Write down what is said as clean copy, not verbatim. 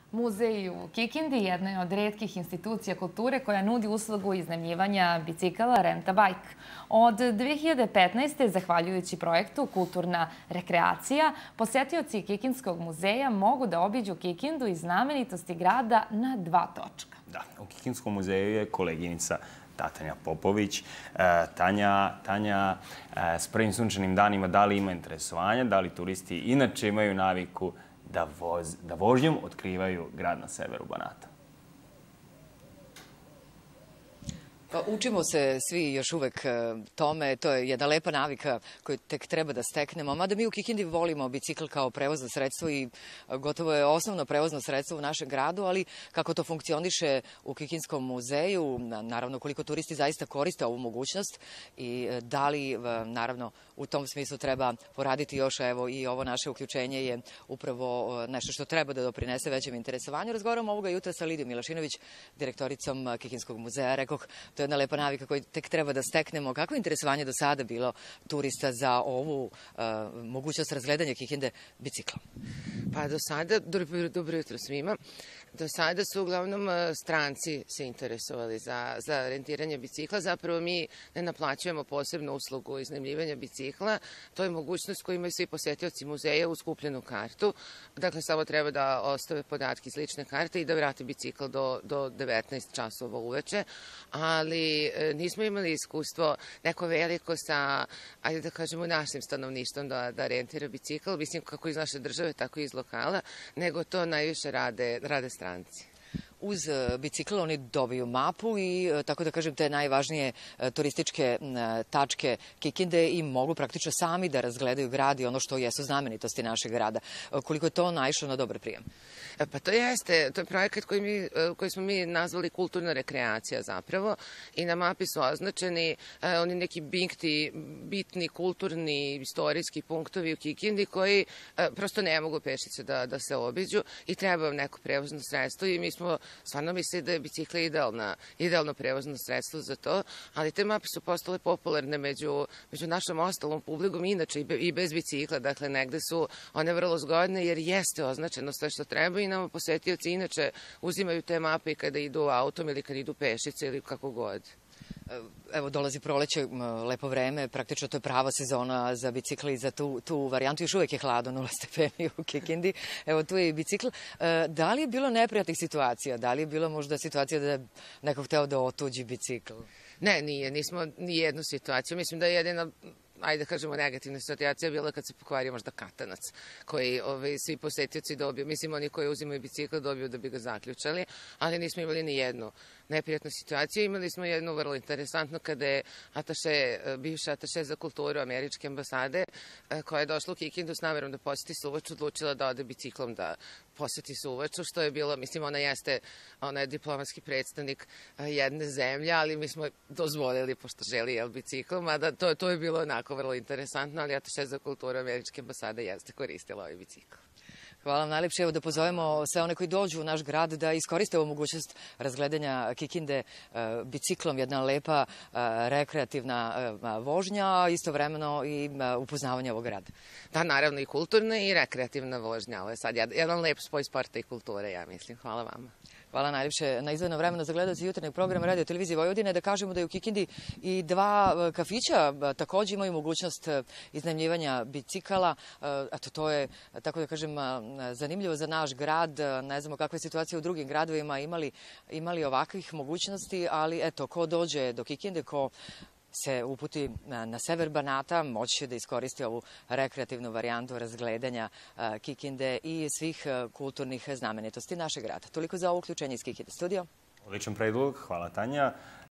Muzej u Kikindi jedna je od retkih institucija kulture koja nudi uslugu iznajmljivanja bicikala Renta Bike. Od 2015. zahvaljujući projektu Kulturna rekreacija, posetioci Kikinskog muzeja mogu da obiđu Kikindu i znamenitosti grada na 2 točka. Da, u Kikinskom muzeju je koleginica Tanja Popović. Tanja, s prvim sunčanim danima da li ima interesovanja, da li turisti inače imaju naviku da vožnjom otkrivaju grad na severu Banata? Pa učimo se svi još uvek tome, to je jedna lepa navika koju tek treba da steknemo, mada mi u Kikindi volimo bicikl kao prevozno sredstvo i gotovo je osnovno prevozno sredstvo u našem gradu, ali kako to funkcioniše u Kikinskom muzeju, naravno koliko turisti zaista koriste ovu mogućnost i da li naravno u tom smislu treba poraditi još, evo i ovo naše uključenje je upravo nešto što treba da doprinese većem interesovanju. Razgovaramo ovoga jutra sa Lidijom Milašinović, direktoricom Kikinskog muzeja. Rekoh, to je jedna lepa navika koju tek treba da steknemo. Kakvo je interesovanje do sada bilo turista za ovu mogućnost razgledanja Kikinde biciklom? Pa do sada, dobro jutro svima, do sada su uglavnom stranci se interesovali za rentiranje bicikla. Zapravo mi ne naplaćujemo posebnu uslugu iznajmljivanja bicikla. To je mogućnost koju imaju svi posetioci muzeja uz kupljenu kartu. Dakle, samo treba da ostave podatke iz lične karte i da vrate bicikl do 19 časova uveče. Ali nismo imali iskustvo neko veliko sa, ajde da kažemo, našim stanovništvom da rentira bicikl, mislim kako iz naše države, tako i iz lokala, nego to najviše rade stranci. Uz bicikl oni dobiju mapu i, tako da kažem, te najvažnije turističke tačke Kikinde i mogu praktično sami da razgledaju grad i ono što jesu znamenitosti našeg grada. Koliko je to naišlo na dobar prijem? Pa to jeste, to je projekat koji smo mi nazvali kulturna rekreacija zapravo i na mapi su označeni oni neki bitni kulturni, istorijski punktovi u Kikindi koji prosto ne mogu pešice da se obiđu i treba vam neko prevozno sredstvo i mi smo stvarno mislili da je bicikl idealno prevozno sredstvo za to, ali te mape su postale popularne među našom ostalom publikom, inače i bez bicikla, dakle negde su one vrlo zgodne jer jeste označeno sve što treba i nama posetioci inače uzimaju te mape kada idu autom ili kada idu pešice ili kako god. Evo, dolazi proleće, lepo vreme, praktično to je prava sezona za bicikl i za tu varijantu. Još uvek je hladno, 0 stepeni u Kikindi. Evo, tu je i bicikl. Da li je bilo neprijatnih situacija? Da li je bilo možda situacija da je neko hteo da otuđi bicikl? Ne, nismo ni jednu situaciju. Mislim da je jedina, ajde da kažemo, negativna situacija bila kad se pokvario možda katanac koji svi posetioci dobiju. Mislim, oni koji uzimaju bicikl dobiju da bi ga zaključali, ali nismo imali ni jednu neprijatnu situaciju. Imali smo jednu vrlo interesantnu kada je bivša ataše za kulturu američke ambasade koja je došla u Kikindu s namerom da poseti Suvaču, odlučila da ode biciklom da poseti Suvaču, što je bilo, mislim, ona je diplomatski predstavnik jedne zemlje, ali mi smo dozvolili, pošto želi biciklom, mada to je bilo onako vrlo interesantno, ali ataše za kulturu američke ambasade jeste koristila ovaj bicikl. Hvala vam najlepše. Evo da pozovemo sve one koji dođu u naš grad da iskoriste ovu mogućnost razgledanja Kikinde biciklom. Jedna lepa rekreativna vožnja, a istovremeno i upoznavanje ovog grada. Da, naravno i kulturna i rekreativna vožnja. Ovo je sad jedan lep spoj sporta i kulture, ja mislim. Hvala vama. Hvala najljepše na izdvojeno vremena za gledaoci jutarnjeg programa Radio Televizije Vojvodine. Da kažemo da je u Kikindi i 2 kafića takođe imaju mogućnost iznajmljivanja bicikala. Eto, to je, tako da kažem, zanimljivo za naš grad. Ne znamo kakve situacije u drugim gradovima imali ovakvih mogućnosti, ali eto, ko dođe do Kikinde, ko se uputi na sever Banata, moći će da iskoristi ovu rekreativnu varijantu razgledanja Kikinde i svih kulturnih znamenitosti našeg grada. Toliko za ovo uključenje iz Kikinde studio. Odličan predlog, hvala Tanja.